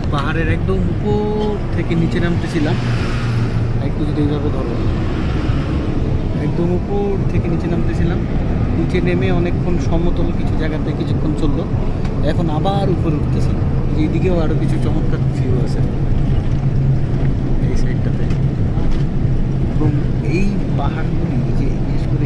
পাহাড়ের একদম উপর থেকে নিচে নামতেছিলাম, একটু যদি এইভাবে ধরো, একদম উপর থেকে নিচে নামতেছিলাম, নিচে নেমে অনেকক্ষণ সমতল কিছু জায়গাতে কিছুক্ষণ চললো, এখন আবার উপরে উঠতেছি। এইদিকেও আরও কিছু চমৎকার ভিউ আছে এই সাইডটাতে। এবং এই পাহাড়গুলি, যে বিশেষ করে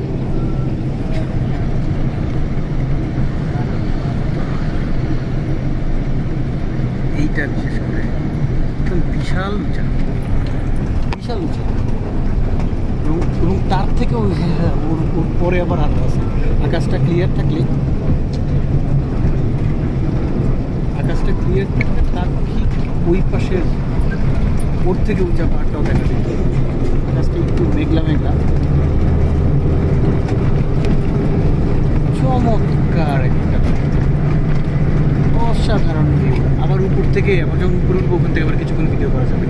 এইটা বিশেষ করে একদম বিশাল উঁচা, বিশাল উঁচা, এবং তার থেকেও ওর পরে আবার আরো আছে। আকাশটা ক্লিয়ার থাকলে তার ঠিক ওই পাশের ওর থেকে উঁচা পাহাড়টাও দেখা যেত। আকাশটা একটু মেঘলা মেঘলা, চমৎকার একটা অসাধারণ ভিউ। আবার উপর থেকে আবার যখন উপরে উঠবো ওখান থেকে আবার কিছুক্ষণ ভিডিও করা যাবে।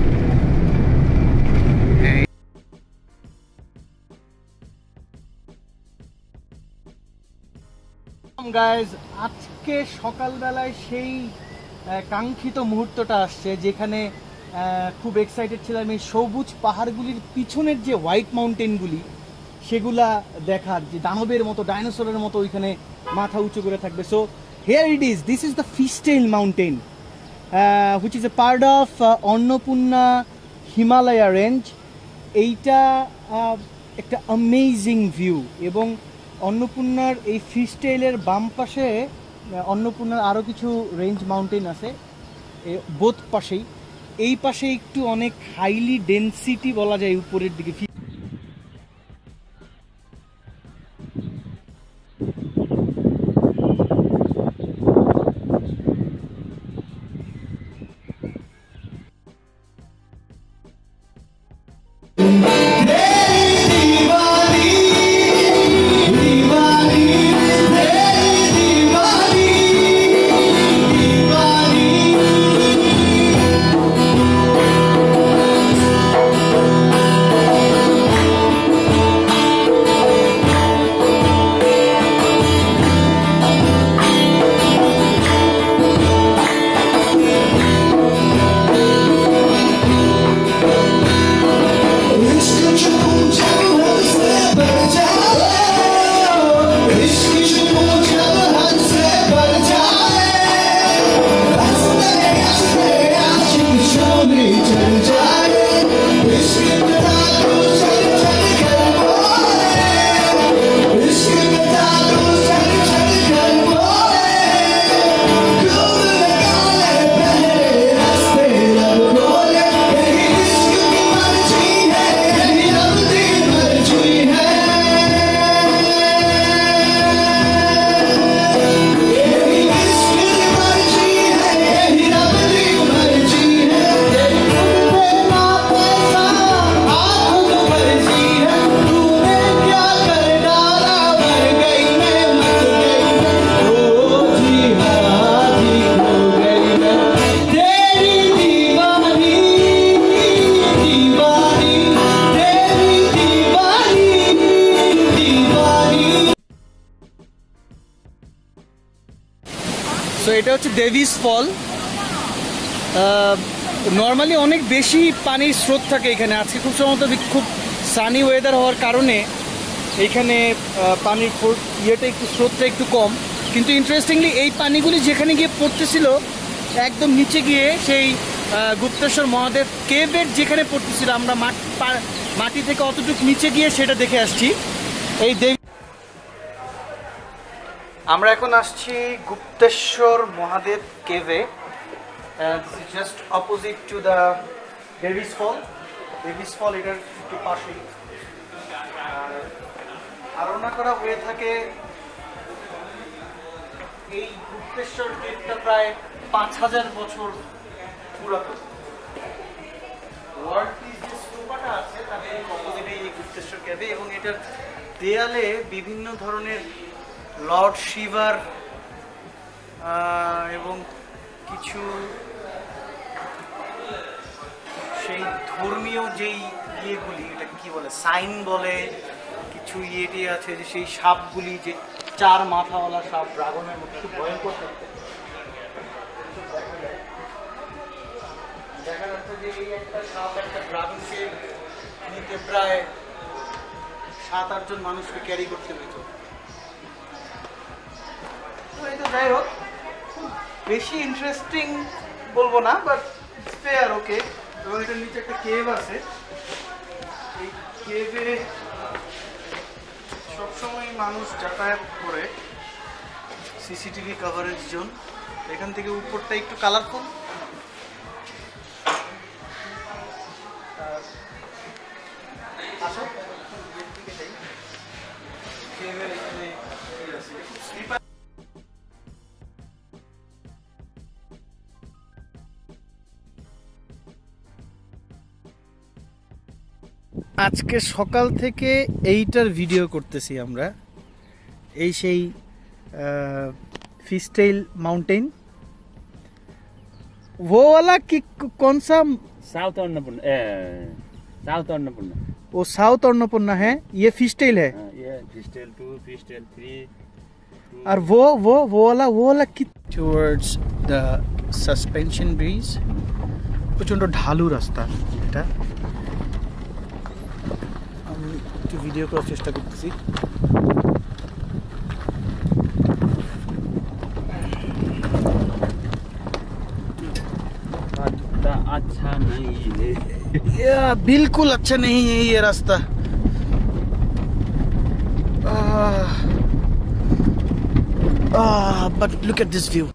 গাইজ, আজকে সকালবেলায় সেই কাঙ্ক্ষিত মুহূর্তটা আসছে যেখানে খুব এক্সাইটেড ছিলাম এই সবুজ পাহাড়গুলির পিছনের যে হোয়াইট মাউন্টেনগুলি সেগুলা দেখার, যে দানবের মতো, ডাইনোসরের মতো ওইখানে মাথা উঁচু করে থাকবে। So here it is, this is the Fishtail mountain which is a part of Annapurna Himalaya range. এইটা একটা অ্যামেজিং ভিউ, এবং অন্নপূর্ণার এই ফিস্টেলের বাম পাশে অন্নপূর্ণার আরও কিছু রেঞ্জ মাউন্টেন আছে বোথ পাশেই। এই পাশে একটু অনেক হাইলি ডেন্সিটি বলা যায় উপরের দিকে। সো এটা হচ্ছে ডেভিস ফল। নর্মালি অনেক বেশি পানির স্রোত থাকে এখানে। আজকে খুব সম্ভবত খুব সানি ওয়েদার হওয়ার কারণে এইখানে পানির ইয়েটা একটু, স্রোতটা একটু কম। কিন্তু ইন্টারেস্টিংলি এই পানিগুলি যেখানে গিয়ে পড়তেছিল একদম নিচে গিয়ে সেই গুপ্তেশ্বর মহাদেব কেভের যেখানে পড়তেছিল, আমরা মাটি থেকে অতটুকু নিচে গিয়ে সেটা দেখে আসছি। এই আমরা এখন আসছি গুপ্তেশ্বর মহাদেব কেভে। This is just opposite to the Davis fall. Davis fall এটার একটু পাশেই। ধারণা করা হয়ে থাকে এই গুপ্তেশ্বর কেভটা প্রায় 5000 বছর পুরাতন। ওয়ার্ল্ডের যে স্তূপটা আছে তাদের অপোজিটে এই গুপ্তেশ্বর কেভে, এবং এটার দেয়ালে বিভিন্ন ধরনের লর্ড শিবার এবং কিছু সেই ধর্মীয় যেই ইয়েগুলি, এটা কি বলে, সাইন বলে, কিছু ইয়েটি আছে যে সেই সাপগুলি, যে 4 মাথাওয়ালা সাপ, ড্রাগনের মতো খুব ভয়ঙ্কর দেখতে। যে এই একটা সাপ একটা ড্রাগনকে নিতে প্রায় 7-8 জন মানুষকে ক্যারি করতে হতো। তো এই তো যাই হোক, খুব বেশি ইন্টারেস্টিং বলবো না, বাট ফেয়ার ওকে। এবং এটার নিচে একটা কেভ আছে, এই কেভে সবসময় মানুষ যাতায়াত করে, সিসিটিভি কভারেজ জোন। এখান থেকে উপরটা একটু কালারফুল, আজকে সকাল থেকে এইটার ভিডিও করতেছি আমরা। এই সেই फिस्टेल माउंटेन, वो वाला कि कौन सा? South Annapurna, south Annapurna. वो साउथ अन्नपूर्णा है, ये फिस्टेल है। ये फिस्टेल 2, फिस्टेल 3। और वो वाला कि टुवर्ड्स द सस्पेंशन ब्रिज। प्रचंड ढालू रास्ता এটা। আমি একটু ভিডিও করার চেষ্টা করতেছি। अच्छा नहीं है, बिल्कुल अच्छा नहीं है ये रास्ता। But look at this view.